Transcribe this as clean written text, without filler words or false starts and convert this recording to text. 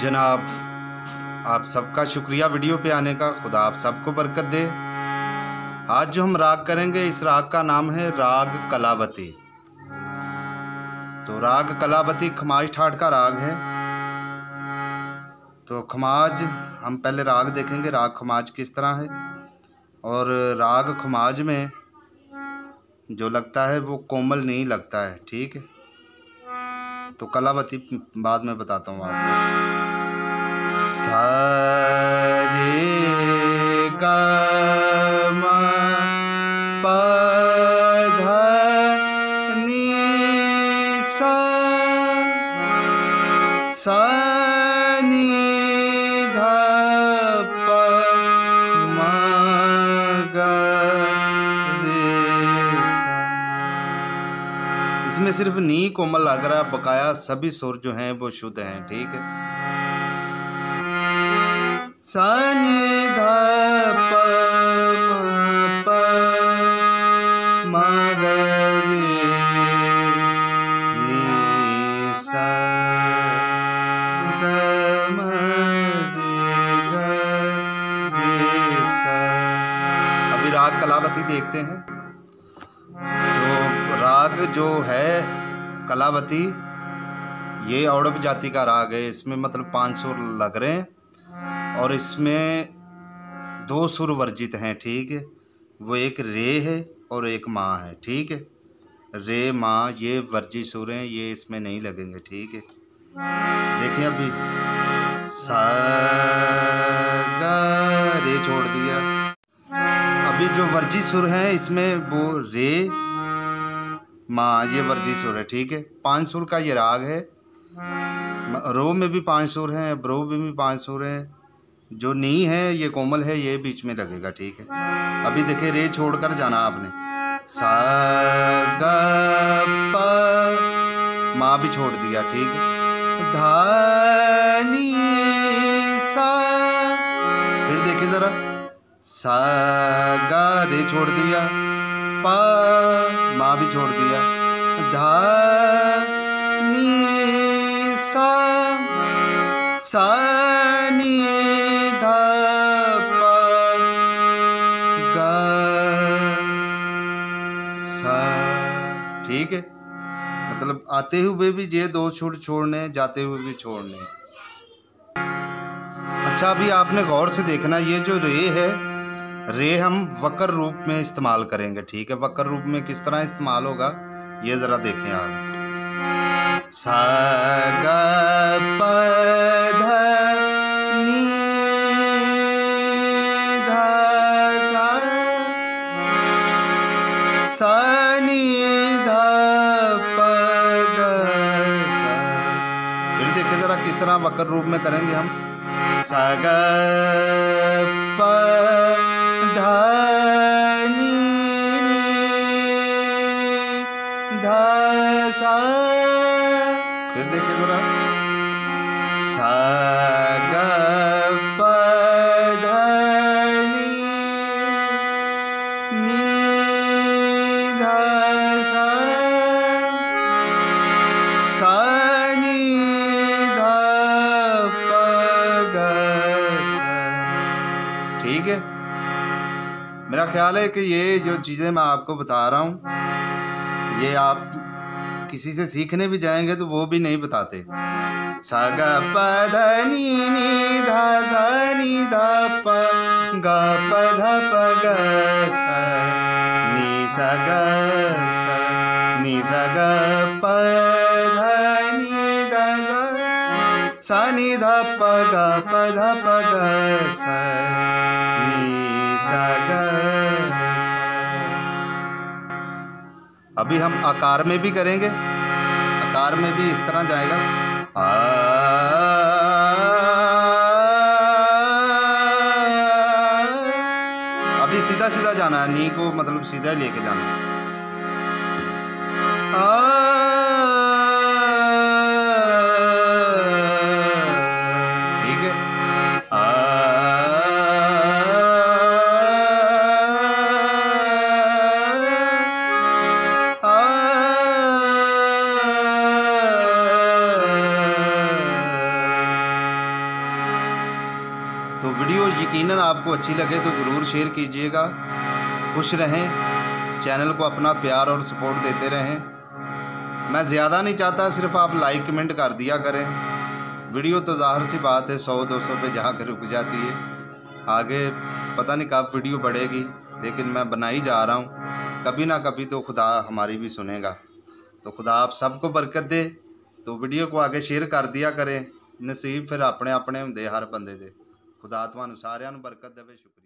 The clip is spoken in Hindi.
जनाब, आप सबका शुक्रिया वीडियो पे आने का। खुदा आप सबको बरकत दे। आज जो हम राग करेंगे, इस राग का नाम है राग कलावती। तो राग कलावती खमाज ठाट का राग है। तो खमाज हम पहले राग देखेंगे, राग खमाज किस तरह है। और राग खमाज में जो लगता है वो कोमल नहीं लगता है, ठीक है। तो कलावती बाद में बताता हूँ आपको। सा रे गा मा पा धा नी सा नी धा पा मा गा रे सा। इसमें सिर्फ नी कोमल लग रहा है, बकाया सभी सुर जो हैं वो शुद्ध हैं, ठीक है। सा नी धा पा मा पा मा गा रे नी सा गा मा रे गा रे सा। अभी राग कलावती देखते हैं। तो राग जो है कलावती, ये औड़व जाति का राग है। इसमें मतलब 5 सुर लग रहे हैं और इसमें 2 सुर वर्जित हैं, ठीक है। वो एक रे है और एक माँ है, ठीक है। रे माँ ये वर्जित सुर हैं, ये इसमें नहीं लगेंगे, ठीक है। देखिए अभी सा गा रे छोड़ दिया। अभी जो वर्जित सुर हैं इसमें वो रे माँ ये वर्जित सुर है, ठीक है। 5 सुर का ये राग है। रो में भी 5 सुर हैं, ब्रो में भी 5 सुर हैं। जो नी है ये कोमल है, ये बीच में लगेगा, ठीक है। अभी देखिए रे छोड़कर जाना आपने। सा गा पा माँ भी छोड़ दिया, ठीक है। धा नी सा, फिर देखिए जरा। सा गा रे छोड़ दिया, पा माँ भी छोड़ दिया। धा नी सा नी धा पा गा सा, ठीक है। मतलब आते हुए भी ये 2 सुर छोड़ने, जाते हुए भी छोड़ने। अच्छा अभी आपने गौर से देखना, ये जो रे है, रे हम वक्र रूप में इस्तेमाल करेंगे, ठीक है। वक्र रूप में किस तरह इस्तेमाल होगा ये ज़रा देखें आप। सा गा पा धा नी धा सा नी धा पा गा सा। फिर देखिए ज़रा किस तरह वक्र रूप में करेंगे हम। सा गा पा धा नी धा सा। फिर देखिए जरा। सा गा पा धा नी धा सा नी धा पा गा सा, ठीक है। मेरा ख्याल है कि ये जो चीज़ें मैं आपको बता रहा हूँ, ये आप किसी से सीखने भी जाएंगे तो वो भी नहीं बताते। सा गा पा धा नी धा सा नी धा पा गा पा धा पा गा सा नी सा गा सा नी सा गा पा धा नी धा सा नी धा पा गा पा धा पा गा सा नी सा गा सा। अभी हम आकार में भी करेंगे। आकार में भी इस तरह जाएगा। अभी सीधा सीधा जाना है, नी को मतलब सीधा लेके जाना। ठीक है। तो वीडियो यकीनन आपको अच्छी लगे तो ज़रूर शेयर कीजिएगा। खुश रहें, चैनल को अपना प्यार और सपोर्ट देते रहें। मैं ज़्यादा नहीं चाहता, सिर्फ आप लाइक कमेंट कर दिया करें। वीडियो तो ज़ाहिर सी बात है 100-200 पे जाकर रुक जाती है, आगे पता नहीं कब वीडियो बढ़ेगी, लेकिन मैं बनाई जा रहा हूँ। कभी ना कभी तो खुदा हमारी भी सुनेगा। तो खुदा आप सबको बरकत दे। तो वीडियो को आगे शेयर कर दिया करें। नसीब फिर अपने अपने होंदे हर बंदे दे। खुदा तुहानू सारिਆਂ ਨੂੰ बरकत देवे। शुक्रिया।